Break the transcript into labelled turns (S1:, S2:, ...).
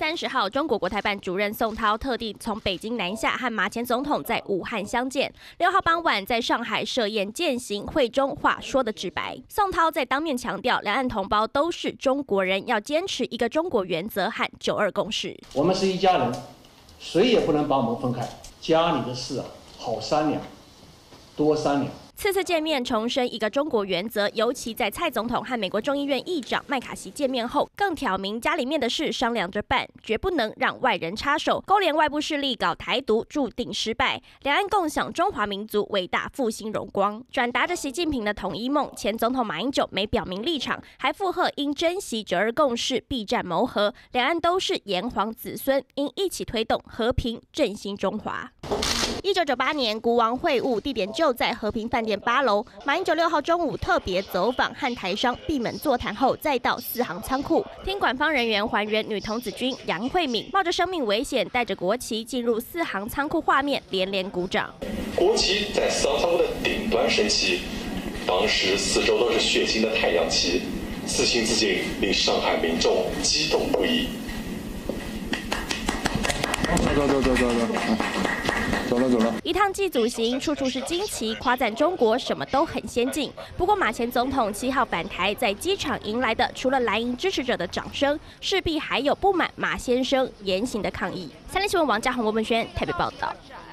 S1: 30号，中国国台办主任宋涛特地从北京南下，和马前总统在武汉相见。6号傍晚在上海设宴饯行，会中话说得直白。宋涛在当面强调，两岸同胞都是中国人，要坚持一个中国原则和9·2共识。
S2: 我们是一家人，谁也不能把我们分开。家里的事啊，好商量，多商量。
S1: 次次见面重申一个中国原则，尤其在蔡总统和美国众议院议长麦卡锡见面后，更挑明家里面的事商量着办，绝不能让外人插手，勾连外部势力搞台独，注定失败。两岸共享中华民族伟大复兴荣光，转达着习近平的统一梦。前总统马英九没表明立场，还附和应珍惜9·2共识，避战谋和，两岸都是炎黄子孙，应一起推动和平振兴中华。 1998年，国王会晤地点就在和平饭店8楼。马英九6号中午特别走访，和台商闭门座谈后，再到4行仓库，听管方人员还原女童子军杨惠敏冒着生命危险，带着国旗进入4行仓库，画面连连鼓掌。
S3: 国旗在4行仓库的顶端升起，当时四周都是血腥的太阳旗，此情此景令上海民众激动不已。
S4: 走了。
S1: 一趟祭祖行，处处是惊奇，夸赞中国什么都很先进。不过马前总统7号返台，在机场迎来的除了蓝营支持者的掌声，势必还有不满马先生言行的抗议。3立新闻王家宏、郭文轩台北报道。